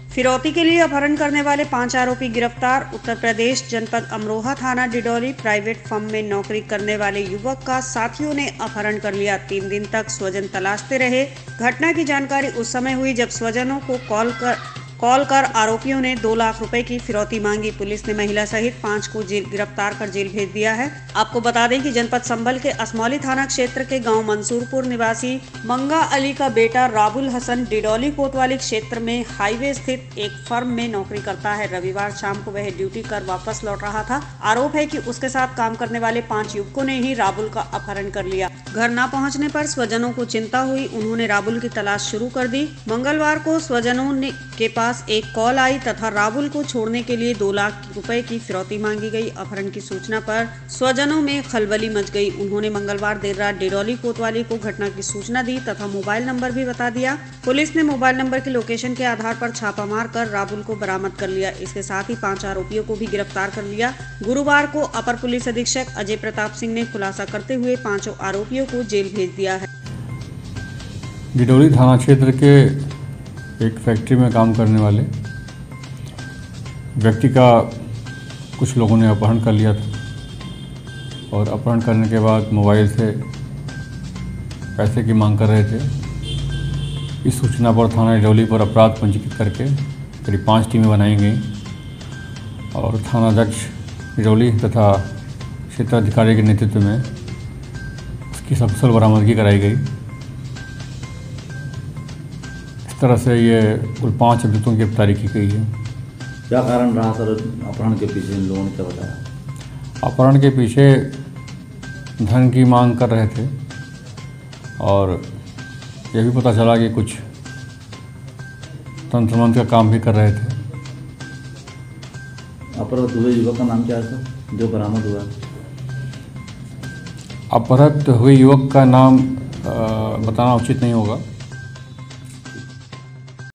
फिरौती के लिए अपहरण करने वाले 5 आरोपी गिरफ्तार। उत्तर प्रदेश जनपद अमरोहा थाना डिडौली प्राइवेट फर्म में नौकरी करने वाले युवक का साथियों ने अपहरण कर लिया। 3 दिन तक स्वजन तलाशते रहे। घटना की जानकारी उस समय हुई जब स्वजनों को कॉल कर आरोपियों ने 2 लाख रुपए की फिरौती मांगी। पुलिस ने महिला सहित 5 को गिरफ्तार कर जेल भेज दिया है। आपको बता दें कि जनपद संभल के असमौली थाना क्षेत्र के गांव मंसूरपुर निवासी मंगा अली का बेटा राबुल हसन डिडौली कोतवाली क्षेत्र में हाईवे स्थित एक फर्म में नौकरी करता है। रविवार शाम को वह ड्यूटी कर वापस लौट रहा था। आरोप है कि उसके साथ काम करने वाले 5 युवकों ने ही राबुल का अपहरण कर लिया। घर न पहुंचने पर स्वजनों को चिंता हुई। उन्होंने राबुल की तलाश शुरू कर दी। मंगलवार को स्वजनों के पास एक कॉल आई तथा राबुल को छोड़ने के लिए 2 लाख रुपए की फिरौती मांगी गई। अपहरण की सूचना पर स्वजनों में खलबली मच गई। उन्होंने मंगलवार देर रात डिडौली कोतवाली को घटना की सूचना दी तथा मोबाइल नंबर भी बता दिया। पुलिस ने मोबाइल नंबर की लोकेशन के आधार पर छापा मार कर राबुल को बरामद कर लिया। इसके साथ ही 5 आरोपियों को भी गिरफ्तार कर लिया। गुरुवार को अपर पुलिस अधीक्षक अजय प्रताप सिंह ने खुलासा करते हुए 5 आरोपियों को जेल भेज दिया है। डिडौली थाना क्षेत्र के एक फैक्ट्री में काम करने वाले व्यक्ति का कुछ लोगों ने अपहरण कर लिया था और अपहरण करने के बाद मोबाइल से पैसे की मांग कर रहे थे। इस सूचना पर थाना डिडौली पर अपराध पंजीकृत करके करीब 5 टीमें बनाई गई और थानाध्यक्ष डिडौली तथा क्षेत्राधिकारी के नेतृत्व में उसकी सकुशल बरामदगी कराई गई। इस तरह से ये कुल 5 अभियुक्तों की गिरफ्तारी की गई है। क्या कारण रहा सर अपहरण के पीछे इन लोगों ने क्या बताया? अपहरण के पीछे धन की मांग कर रहे थे और यह भी पता चला कि कुछ तंत्र मंत्र का काम भी कर रहे थे। अपहृत हुए युवक का नाम क्या है सर जो बरामद हुआ? अपहृत हुए युवक का नाम बताना उचित नहीं होगा।